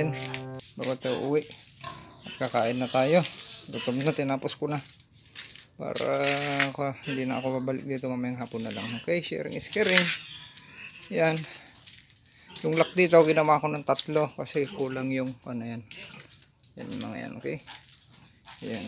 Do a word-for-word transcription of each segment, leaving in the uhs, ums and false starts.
natin bago tayo uwi. At kakain na tayo. Gutom na, tinapos ko na. Para uh, hindi na ako babalik dito mamayang hapon na lang. Okay, sharing is caring. Yan. Yung lock dito, ginawa ko ng tatlo kasi kulang yung ano yan. Yan mga yan, okay? Yan.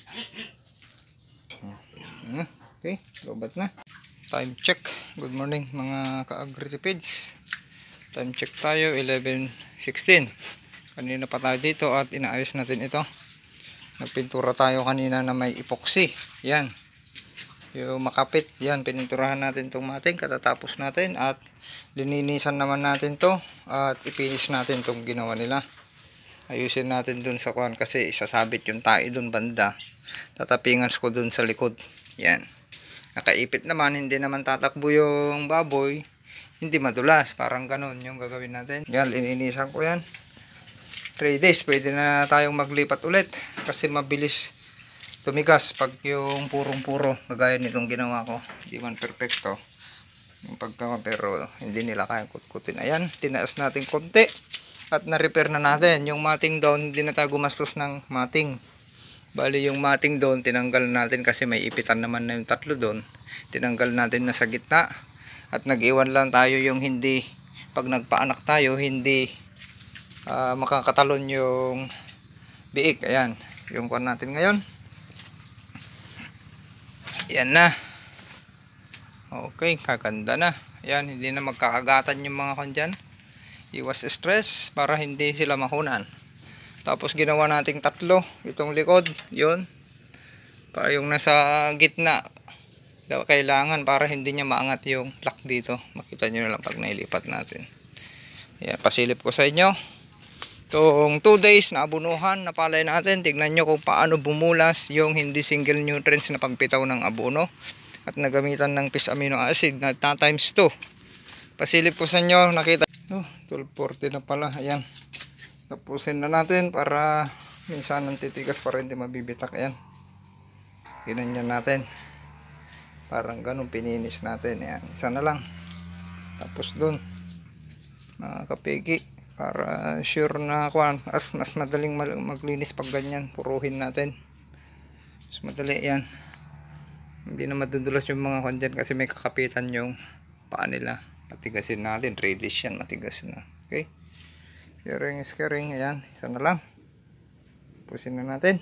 Okay, lobat na. Time check. Good morning mga ka-agritipeds. Time check tayo, eleven sixteen. Kanina pa tayo dito at inaayos natin ito. Nagpintura tayo kanina na may epoxy. Yan. Yung makapit. Yan, pininturahan natin itong mating. Katatapos natin at lininisan naman natin to at ipinis natin itong ginawa nila. Ayusin natin dun sa kuhan kasi isasabit yung tae dun banda. Tatapingan ko dun sa likod. Yan. Nakaipit naman, hindi naman tatakbo yung baboy. Hindi madulas. Parang ganun yung gagawin natin. Yan, lininisan ko yan. three days, pwede na tayong maglipat ulit. Kasi mabilis tumigas pag yung purong-puro. Kagaya nitong ginawa ko. Hindi man perfecto. Yung pagka, pero hindi nila kayang kutkutin. Ayan, tinaas natin konti. At na-repair na natin. Yung mating down, hindi na tayo gumastos ng mating. Bali yung mating doon, tinanggal natin kasi may ipitan naman na yung tatlo doon. Tinanggal natin na sa gitna. At nag-iwan lang tayo yung hindi, pag nagpaanak tayo, hindi uh, makakatalon yung biik. Ayan, yung kuwan natin ngayon. Ayan na. Okay, kaganda na. Ayan, hindi na magkakagatan yung mga kuwan dyan. Iwas stress para hindi sila mahunan. Tapos ginawa nating tatlo. Itong likod, yun. Para yung nasa gitna, kailangan para hindi niya maangat yung lock dito. Makita nyo na lang pag nailipat natin. Ayan, pasilip ko sa inyo. Itong two days na abunuhan na palay natin. Tignan nyo kung paano bumulas yung hindi single nutrients na pagpitaw ng abono. At nagamitan ng fish amino acid na times two. Pasilip ko sa inyo, nakita. Oh, twelve forty na pala. Ayan. Tapusin na natin para minsan ang titigas para hindi mabibitak. Ayan. Ginanyan natin. Parang ganun pininis natin. Ayan. Isa na lang. Tapos dun. Mga kapigi. Para sure na kuwan. As mas madaling maglinis pag ganyan. Puruhin natin. Mas madali yan. Hindi na madudulas yung mga kuwan dyan kasi may kakapitan yung paa nila. Matigasin natin. three days yan. Matigas na. Okay. Sharing is caring. Ayan. Isa na lang. Pusin na natin.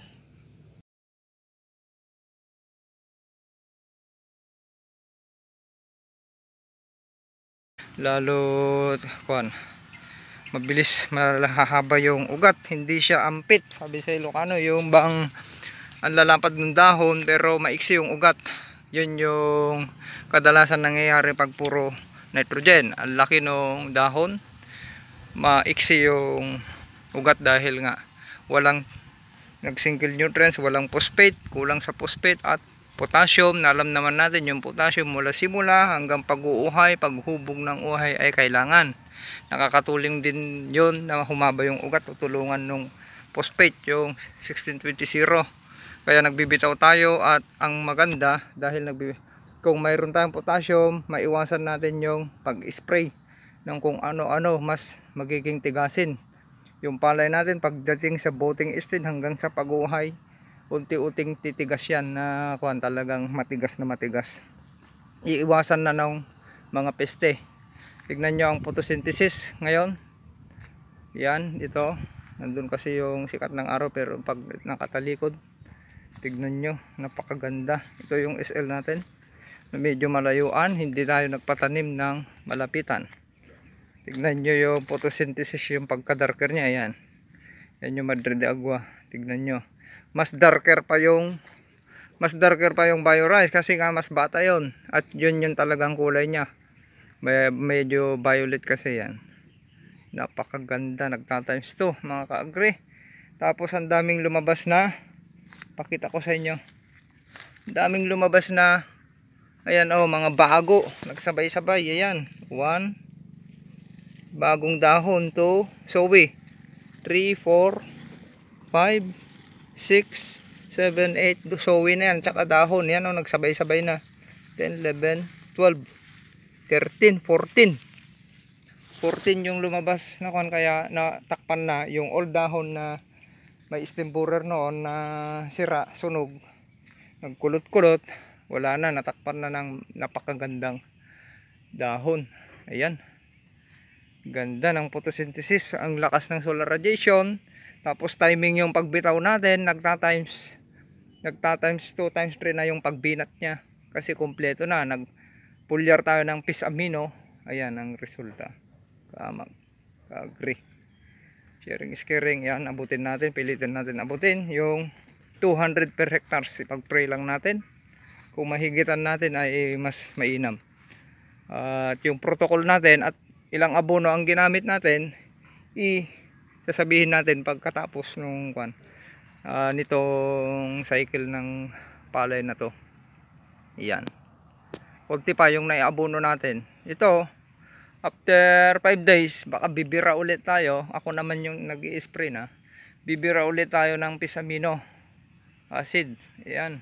Lalo kuan. Mabilis malahaba yung ugat. Hindi siya ampit. Sabi sa Ilocano. Yung bang ang lalapad ng dahon pero maiksi yung ugat. Yun yung kadalasan nangyayari pag puro nitrogen. Ang laki ng dahon, maiksi yung ugat dahil nga walang nag-single nutrients, walang phosphate, kulang sa phosphate at potassium. Na alam naman natin yung potassium mula simula hanggang pag-uuhay, paghubog ng uhay ay kailangan. Nakakatuling din yun na humaba yung ugat, tutulungan ng phosphate, yung sixteen twenty. Kaya nagbibitaw tayo at ang maganda dahil nagbibitaw, kung mayroon tayong potassium, maiwasan natin yung pag-spray ng kung ano-ano, mas magiging tigasin yung palay natin pagdating sa voting stage hanggang sa pag-uhay. Unti-unting titigas yan na kuwan, talagang matigas na matigas. Iiwasan na ng mga peste. Tignan nyo ang photosynthesis ngayon. Yan, ito. Nandun kasi yung sikat ng araw pero pag nakatalikod, tignan nyo, napakaganda. Ito yung S L natin. Medyo malayuan, hindi tayo nagpatanim ng malapitan. Tignan nyo yung photosynthesis, yung pagka-darker niya. Ayan. Yan yung Madre de Agua. Tignan nyo. Mas darker pa yung mas darker pa yung bio-rice kasi nga mas bata yon. At yun yung talagang kulay niya. May, medyo violet kasi yan. Napakaganda. Nagta-times two mga ka-agri. Tapos ang daming lumabas na. Pakita ko sa inyo. Daming lumabas na. Ayan oh, mga bago. Nagsabay-sabay. Ayan. One. Bagong dahon to. Sowi. Three, four, five, six, seven, eight. Sowi na yan. Tsaka dahon. Yan oh, nagsabay-sabay na. ten, eleven, twelve, thirteen, fourteen. fourteen yung lumabas na kon, kaya natakpan na yung old dahon na may stem borer noon na sira, sunog, nagkulot-kulot, wala na, natakpan na ng napakagandang dahon. Ayan, ganda ng photosynthesis, ang lakas ng solar radiation. Tapos timing yung pagbitaw natin, nagta times nagta times two times three na yung pagbinat niya, kasi kumpleto na, nag pulyar tayo ng pis amino. Ayan ang resulta. Kamag, agree. Sharing is caring. Yan, abutin natin, pilitin natin abutin yung two hundred per hectares. Ipag-pray lang natin. Kung mahigitan natin ay mas mainam. Uh, at yung protocol natin at ilang abono ang ginamit natin, i sasabihin natin pagkatapos nung kwan, uh, nitong cycle ng palay na to. Yan. Kunti pa yung naiabono natin. Ito, after five days, baka bibira ulit tayo. Ako naman yung nag-i-spray na. Bibira ulit tayo ng pisamino acid. Ayan.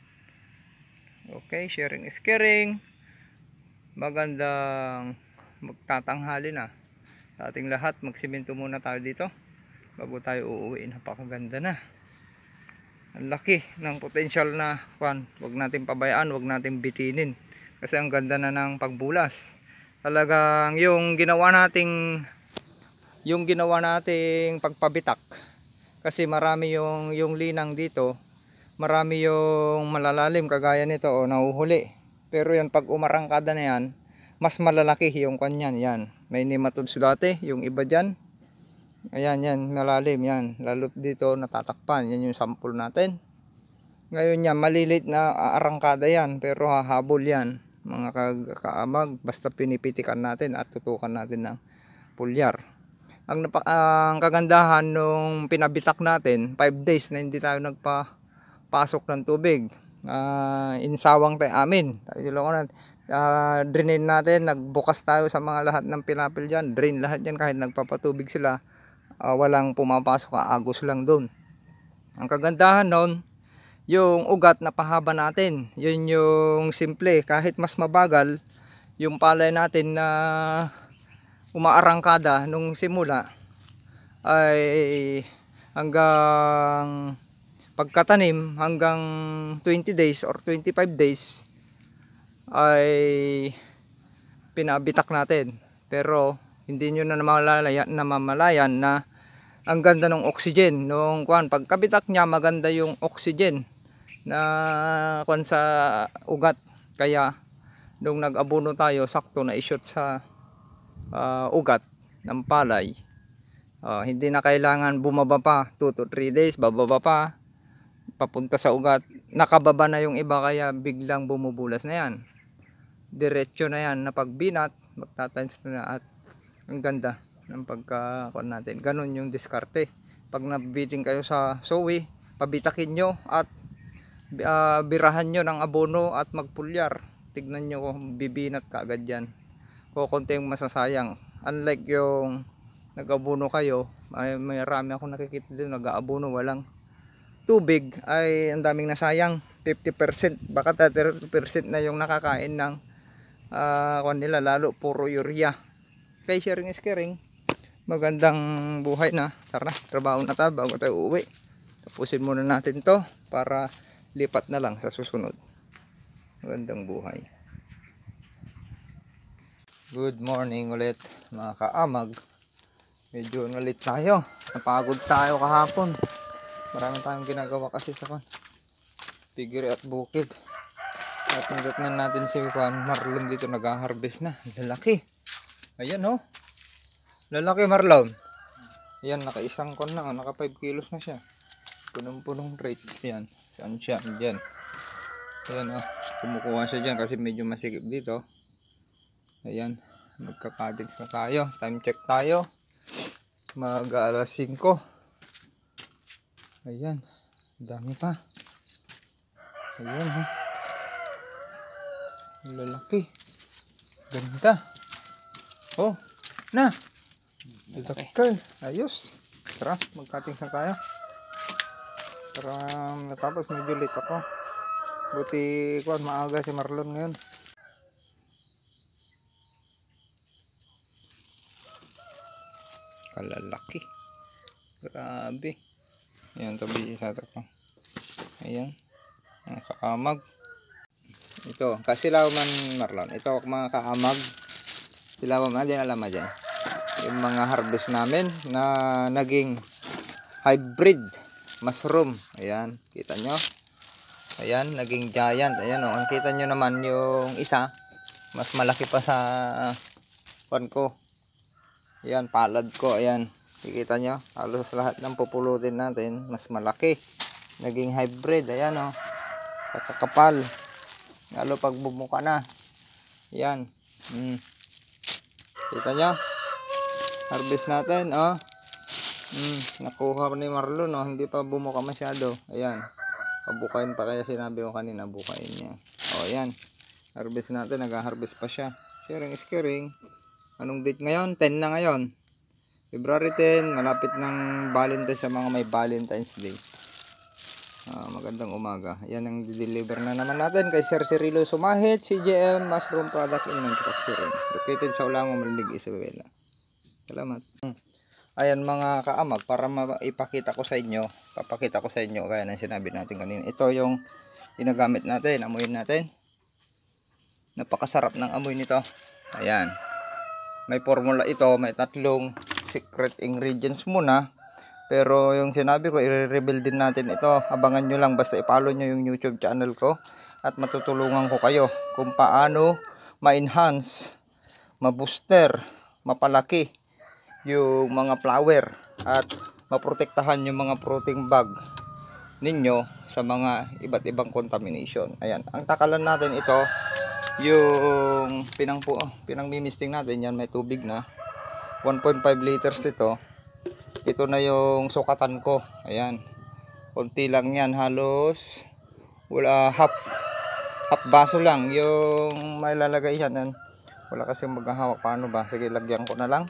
Okay, sharing is caring. Magandang magtatanghali na sa ating lahat. Magsimento muna tayo dito bago tayo uuwi. Napakaganda na. Ang laki ng potential na kwan. Huwag natin pabayaan, huwag natin bitinin. Kasi ang ganda na ng pagbulas. Talagang yung ginawa nating yung ginawa nating pagpabitak, kasi marami yung yung linang dito, marami yung malalalim kagaya nito o nahuhuli. Pero yan, pag umarangkada na yan, mas malalaki yung kanyan. Yan, may nematodes dati, yung iba dyan. Ayan, yan, malalim yan. Lalo dito natatakpan. Yan yung sample natin. Ngayon yan, malilit na arangkada yan, pero hahabol yan mga kaamag, basta pinipitikan natin at tutukan natin ng pulyar. Ang, ang kagandahan nung pinabitak natin, five days na hindi tayo nagpapasok ng tubig. Uh, insawang tayo amin. Uh, drainin natin, nagbukas tayo sa mga lahat ng pinapil dyan. Drain lahat yan, kahit nagpapatubig sila, uh, walang pumapasok, agos lang doon. Ang kagandahan nun, yung ugat na pahaba natin, yun yung simple. Kahit mas mabagal yung palay natin na umaarangkada nung simula, ay hanggang pagkatanim, hanggang twenty days or twenty-five days ay pinabitak natin. Pero hindi nyo na namamalayan, namamalayan na ang ganda ng oxygen nung kwan. Pagkabitak niya, maganda yung oxygen na kwan sa ugat. Kaya nung nag-abono tayo, sakto na i-shoot sa uh, ugat ng palay. Uh, hindi na kailangan bumaba pa, two to three days, bababa pa, papunta sa ugat. Nakababa na yung iba, kaya biglang bumubulas na yan. Diretso na yan na pagbinat, magtatimes na, at ang ganda ng pagkakuan natin. Ganon yung diskarte. Pag nabiting kayo sa sowi, pabitakin nyo at uh, birahan nyo ng abono at magpulyar. Tignan nyo kung bibinat kaagad yan. O konti yung masasayang. Unlike yung nag-abono kayo, ay marami akong nakikita din nag-abono, walang tubig, ay ang daming nasayang. Fifty percent, baka thirty percent na yung nakakain ng uh, kuan nila, lalo puro urea. Kay sharing is caring. Magandang buhay na. Tara, trabaho na tayo bago tayo uuwi. Tapusin muna natin to para lipat na lang sa susunod. Magandang buhay. Good morning ulit mga kaamag. Medyo nalit tayo. Napagod tayo kahapon. Marami tayong ginagawa kasi sa kan Tigiri at bukid. At nagatnan natin si Juan Marlon dito, nag-harvest na. Lalaki. Ayan oh. Lalaki Marlon. Ayan, naka-isang kon na. Naka five kilos na siya. Punong-punong rates. Ayan. Saan siya? Diyan. Ayan oh. Kumukuha siya dyan kasi medyo masikip dito. Ayan. Magkakadig na tayo. Time check tayo. Mag alas singko. Ayan. Dami pa. Ayan ha. Lalaki. Ganda. Oh. Na. Lalaki. Ayos. Tara. Magkating na tayo. Para natapos medyo late ako. Buti ko maaga si Marlon ngayon. Napakalalaki. Grabe. Ayan, tabi sa ito. Ayan. Mga kaamag. Ito, kasilaw man Marlon. Ito mga kaamag. Silaw man, din alam mo dyan. Yung mga harvest namin na naging hybrid mushroom. Ayan, kita nyo. Ayan, naging giant. Ayan o, oh. Kita nyo naman yung isa. Mas malaki pa sa pan ko. Ayan, palad ko. Ayan, kikita nyo. Halos lahat ng pupulutin natin, mas malaki. Naging hybrid. Ayan o. Oh. Kakakapal. Lalo pag bumuka na. Ayan. Hmm. Kita nyo. Harvest natin. Oh. Hmm. Nakuha ni Marlon. Oh. Hindi pa bumuka masyado. Ayan. Pabukain pa kaya sinabi ko kanina. Bukain niya. O, ayan. Harvest natin. Nag-harvest pa siya. Sharing is caring. Anong date ngayon? ten na ngayon. February ten. Malapit ng Valentine sa mga may Valentine's Day. Ah, magandang umaga. Yan ang deliver na naman natin kay Sir Cirilo Sumahit, C J M Mushroom Product in Manufacturing. Located sa Ulango, Malig, Isabela. Salamat. Hmm. Ayan mga kaamag, para maipakita ko sa inyo, papakita ko sa inyo kaya nang sinabi natin kanina. Ito yung ginagamit natin, amuyin natin. Napakasarap ng amoy nito. Ayan. May formula ito, may tatlong secret ingredients muna. Pero yung sinabi ko, i-reveal din natin ito. Abangan nyo lang, basta i-follow nyo yung YouTube channel ko. At matutulungan ko kayo kung paano ma-enhance, ma-booster, mapalaki yung mga flower. At maprotektahan yung mga fruiting bag ninyo sa mga iba't ibang contamination. Ayan, ang takalan natin ito, yung pinang, pinang mimisting natin, yan may tubig na. one point five liters ito. Ito na yung sukatan ko. Ayan. Kunti lang yan. Halos wala half half baso lang yung may lalagay yan. Wala kasi maghahawak. Paano ba? Sige, lagyan ko na lang.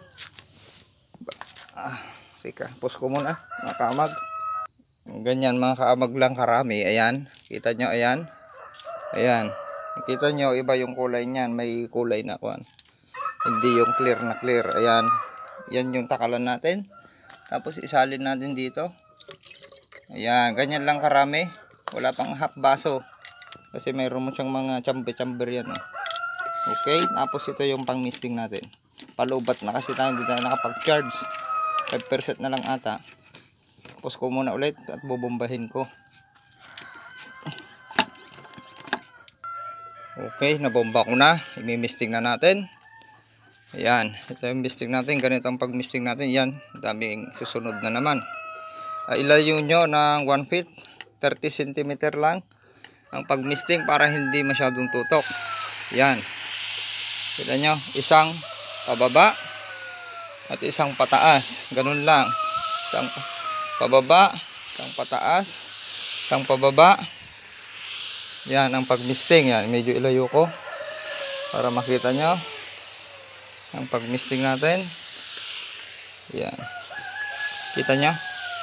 Ah, sige, post ko muna. Mga kaamag. Ganyan mga kaamag lang karami. Ayan. Kita nyo, ayan. Ayan. Kita nyo, iba yung kulay niyan. May kulay na kuan. Hindi yung clear na clear. Ayan. Yan yung takalan natin. Tapos isalin natin dito. Ayan, ganyan lang karami. Wala pang half baso. Kasi mayroon mo siyang mga chamber-chamber yan. Oh. Okay, tapos ito yung pang misting natin. Palubat na kasi tayo, hindi tayo nakapag-charge. five percent na lang ata. Tapos ko muna ulit at bubombahin ko. Okay, nabomba ko na. Imi-misting na natin. Ayan, ito yung misting natin. Ganito ang pag-misting natin. Yan, daming susunod na naman. Uh, ilayo nyo ng one feet, thirty centimeter lang ang pag-misting para hindi masyadong tutok. Yan. Kita nyo, isang pababa at isang pataas. Ganun lang. Isang pababa, isang pataas, isang pababa. Yan ang pag-misting. Yan, medyo ilayo ko para makita nyo ang pag-misting natin. Yan. Kita nyo?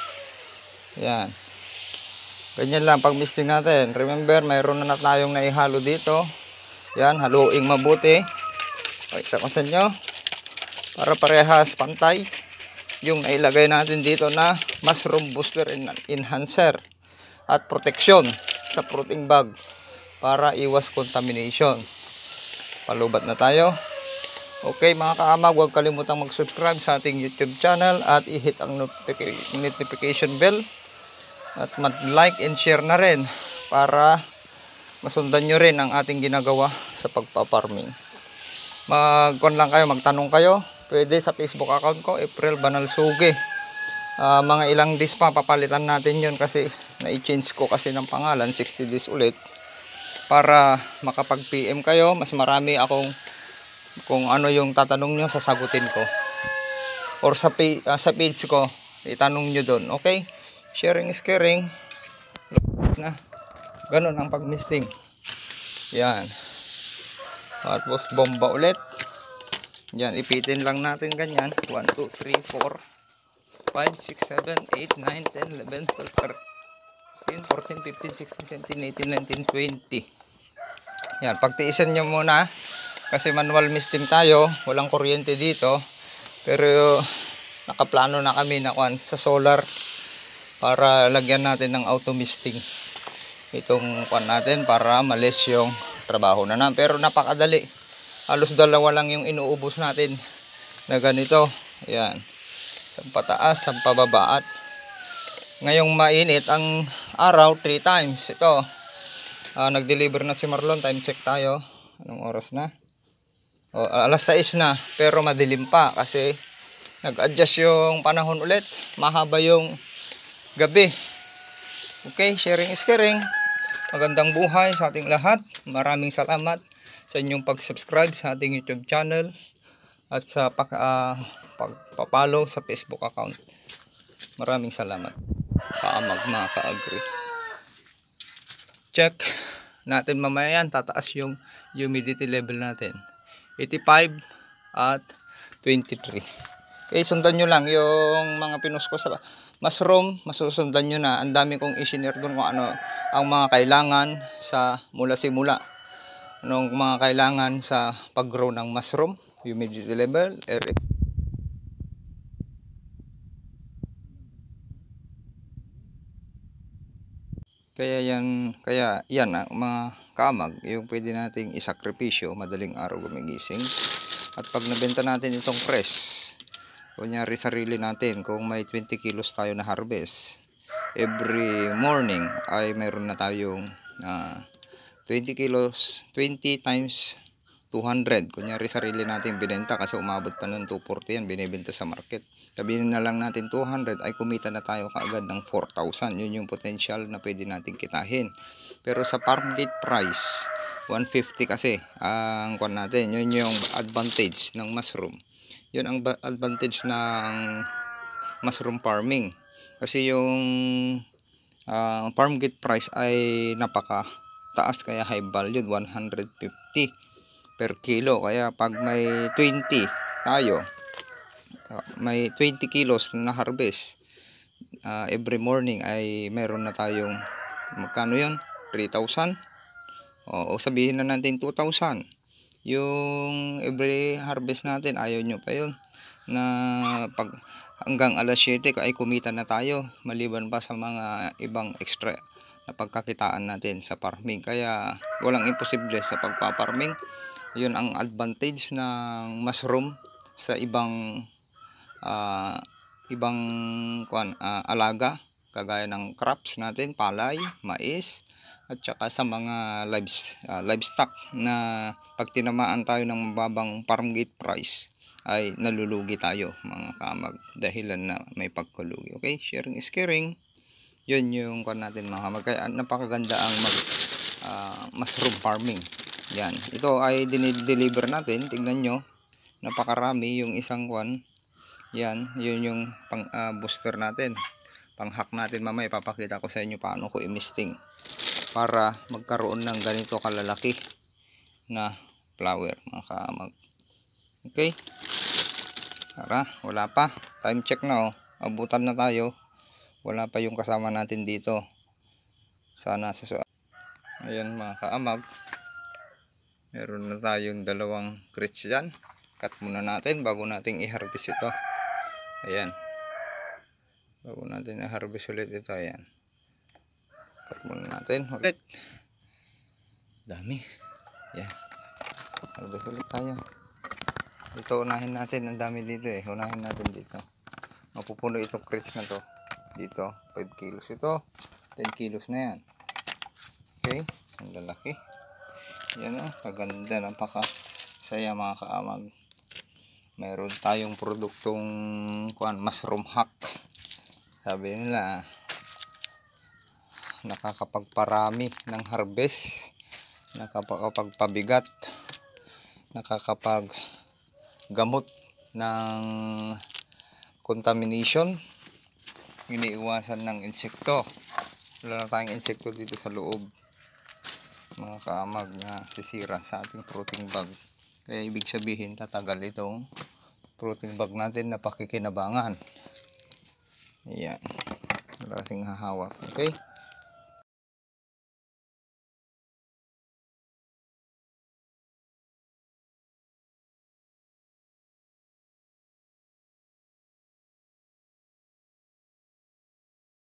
Yan. Ganyan lang pag-misting natin. Remember, mayroon na tayong naihalo dito. Yan, haluing mabuti. Pakita ko sa inyo. Para parehas pantay. Yung nailagay natin dito na mushroom booster and enhancer at protection sa fruiting bag para iwas contamination. Palubat na tayo. Okay mga kaamag, huwag kalimutang mag-subscribe sa ating YouTube channel at i-hit ang notification bell at mag-like and share na rin para masundan nyo rin ang ating ginagawa sa pagpa-farming. Mag-con lang kayo, magtanong kayo, pwede sa Facebook account ko, April Banal Suge. Uh, mga ilang days pa, papalitan natin yun kasi na-change ko kasi ng pangalan, sixty days ulit para makapag-P M kayo, mas marami akong kung ano yung tatanong nyo, sasagutin ko. Or sa, page, uh, sa page ko, itanong nyo doon. Okay? Sharing is caring. Na. Ganun ang pag-misting. Yan. Tapos bomba ulit. Yan, ipitin lang natin ganyan. one, two, three, four, five, six, seven, eight, nine, ten, eleven, twelve, thirteen, fourteen, fifteen, sixteen, seventeen, eighteen, nineteen, twenty. Yan, pagtiisan nyo muna. Kasi manual misting tayo, walang kuryente dito. Pero nakaplano na kami na kuan sa solar para lagyan natin ng auto misting itong kuan natin para malis yung trabaho na naman. Pero napakadali, halos dalawa lang yung inuubos natin na ganito. Ayan, sa pataas, sa pababa. At ngayong mainit ang araw, three times ito. uh, nag-deliver na si Marlon. Time check tayo, anong oras na? O, alas sais na, pero madilim pa kasi nag-adjust yung panahon ulit, mahaba yung gabi. Okay, sharing is caring. Magandang buhay sa ating lahat. Maraming salamat sa inyong pag-subscribe sa ating YouTube channel at sa pag, uh, pagpapalo sa Facebook account. Maraming salamat. Kaamag mga ka-agree. Check natin mamaya yan, tataas yung humidity level natin, eighty-five at twenty-three. Okay, sundan nyo lang yung mga pinost ko sa mushroom, masusundan nyo na. Ang dami kong i-share doon kung ano ang mga kailangan sa mula simula. Anong mga kailangan sa pag-grow ng mushroom, humidity level, air. Kaya yan, kaya yan ang mga kamag, yung pwede nating isakripisyo madaling araw gumigising. At pag nabenta natin itong press, kunyari sarili natin, kung may twenty kilos tayo na harvest, every morning ay mayroon na tayong uh, twenty kilos, twenty times two hundred. Kunyari sarili natin binenta kasi umabot pa ng two forty yan, binibenta sa market. Sabihin na lang natin two hundred, ay kumita na tayo kaagad ng four thousand. Yun yung potential na pwede natin kitahin. Pero sa farm gate price, one fifty kasi ang kwan natin. Yun yung advantage ng mushroom. Yun ang advantage ng mushroom farming. Kasi yung uh, farm gate price ay napaka taas, kaya high value, one hundred fifty per kilo. Kaya pag may twenty tayo, uh, may twenty kilos na harvest, uh, every morning ay meron na tayong magkano yun? three thousand. O, o sabihin na natin two thousand. Yung every harvest natin, ayaw nyo pa yun na pag hanggang alas siyete ay kumita na tayo, maliban pa sa mga ibang extra na pagkakitaan natin sa farming. Kaya walang imposible sa pagpa-farming. Yun ang advantage ng mushroom sa ibang uh, ibang kuan, uh, alaga, kagaya ng crops natin, palay, mais, at saka sa mga lives, uh, livestock na pag tinamaan tayo ng mababang farm gate price ay nalulugi tayo mga kamag, dahilan na may pagkulugi. Okay, sharing is caring. Yun yung kan natin mga kamag. Kaya napakaganda ang mag uh, mushroom farming. Yan, ito ay dinideliver natin. Tingnan nyo, napakarami yung isang kwan. Yan, yun yung pang uh, booster natin, pang hack natin. Mamaya ipapakita ko sa inyo paano ko i-misting para magkaroon ng ganito kalalaki na flower mga kaamag. Okay, tara, wala pa, time check na, oh. Abutan na tayo, wala pa yung kasama natin dito. Sana sa so ayan mga kaamag, meron na tayong dalawang crates dyan. Cut muna natin bago natin i-harvest ito. Ayan, bago natin i-harvest ulit ito. Ayan, cut muna natin ulit. Dami. Yan, harvest ulit tayo. Ito unahin natin, ang dami dito eh. Unahin natin dito. Mapupuno itong crates na to. Dito, five kilos ito. ten kilos na yan. Okay, ang lalaki. Yan o, kaganda. Napaka saya mga kaamag. Meron tayong produktong kuan, mushroom hack. Sabi nila, nakakapagparami ng harvest, nakakapagpabigat, nakakapag gamot ng contamination, iniiwasan ng insekto. Wala na tayong insekto dito sa loob mga kaamag na sisira sa ating fruiting bag. Kaya ibig sabihin tatagal itong fruiting bag natin na pakikinabangan. Ayan, wala kasing hahawak. Okay.